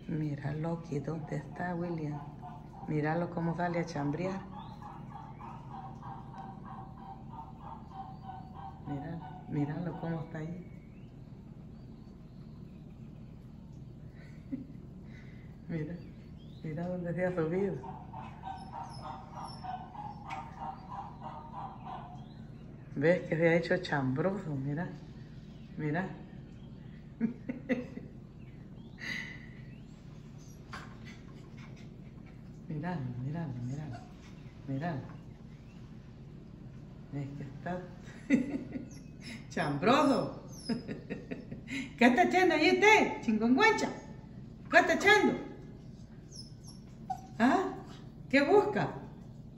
Míralo aquí, ¿dónde está William? Míralo cómo sale a chambrear. Míralo cómo está ahí. Mira dónde se ha subido. ¿Ves que se ha hecho chambroso? Mira. Míralo. Es que está chambroso. ¿Qué está echando ahí usted, chingonguancha? ¿Qué está echando? ¿Ah? ¿Qué busca?